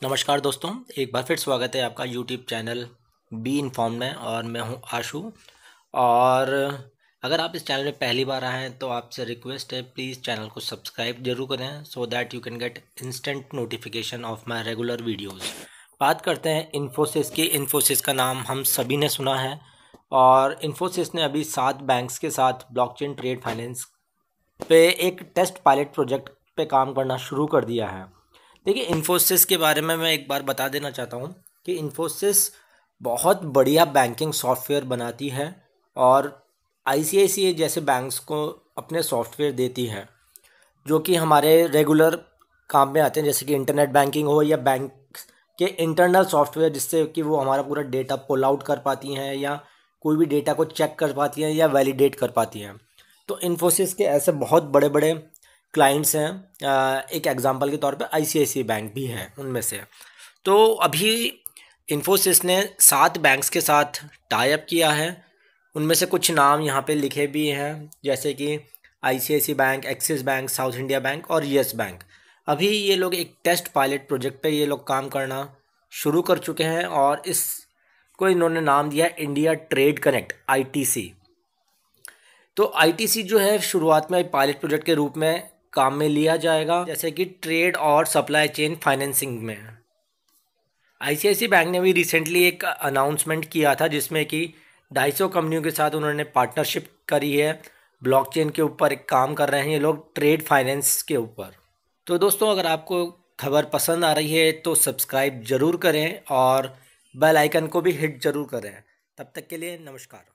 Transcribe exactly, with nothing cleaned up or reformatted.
नमस्कार दोस्तों, एक बार फिर स्वागत है आपका यूट्यूब चैनल बी इन्फॉर्म में। और मैं हूं आशु। और अगर आप इस चैनल में पहली बार आए हैं तो आपसे रिक्वेस्ट है, प्लीज़ चैनल को सब्सक्राइब जरूर करें so that you can get instant notification of my regular videos. बात करते हैं इन्फोसिस की। इन्फोसिस का नाम हम सभी ने सुना है और इन्फोसिस ने अभी सात बैंक्स के साथ ब्लॉकचेन ट्रेड फाइनेंस पे एक टेस्ट पायलट प्रोजेक्ट पे काम करना शुरू कर दिया है। देखिए, इन्फोसिस के बारे में मैं एक बार बता देना चाहता हूँ कि इन्फोसिस बहुत बढ़िया बैंकिंग सॉफ्टवेयर बनाती है और आईसीआईसीआई जैसे बैंक्स को अपने सॉफ्टवेयर देती है जो कि हमारे रेगुलर काम में आते हैं, जैसे कि इंटरनेट बैंकिंग हो या बैंक के इंटरनल सॉफ्टवेयर, जिससे कि वो हमारा पूरा डेटा पुल आउट कर पाती हैं या कोई भी डेटा को चेक कर पाती हैं या वैलिडेट कर पाती हैं। तो इन्फोसिस के ऐसे बहुत बड़े बड़े क्लाइंट्स हैं। एक एग्जांपल के तौर पे आईसीआईसीआई बैंक भी है उनमें से। तो अभी इन्फोसिस ने सात बैंक्स के साथ टाई अप किया है। उनमें से कुछ नाम यहाँ पे लिखे भी हैं, जैसे कि ICICI bank, Axis bank, South India bank और येस बैंक। अभी ये लोग एक टेस्ट पायलट प्रोजेक्ट पे ये लोग काम करना शुरू कर चुके हैं और इसको इन्होंने नाम दिया है इंडिया ट्रेड कनेक्ट, आईटीसी। तो आईटीसी जो है शुरुआत में पायलट प्रोजेक्ट के रूप में काम में लिया जाएगा, जैसे कि ट्रेड और सप्लाई चेन फाइनेंसिंग में। आईसीआईसीआई बैंक ने भी रिसेंटली एक अनाउंसमेंट किया था जिसमें कि ढाई सौ कंपनियों के साथ उन्होंने पार्टनरशिप करी है। ब्लॉकचेन के ऊपर एक काम कर रहे हैं ये लोग, ट्रेड फाइनेंस के ऊपर। तो दोस्तों, अगर आपको खबर पसंद आ रही है तो सब्सक्राइब ज़रूर करें और बेल आइकन को भी हिट ज़रूर करें। तब तक के लिए नमस्कार।